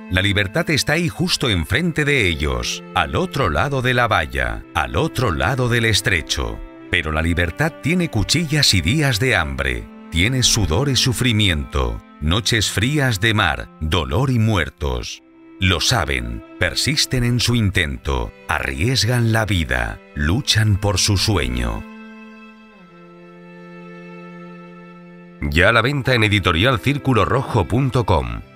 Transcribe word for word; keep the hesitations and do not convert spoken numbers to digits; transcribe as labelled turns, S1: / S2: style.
S1: La libertad está ahí justo enfrente de ellos, al otro lado de la valla, al otro lado del estrecho. Pero la libertad tiene cuchillas y días de hambre, tiene sudor y sufrimiento, noches frías de mar, dolor y muertos. Lo saben, persisten en su intento, arriesgan la vida, luchan por su sueño. Ya a la venta en editorial círculo rojo punto com.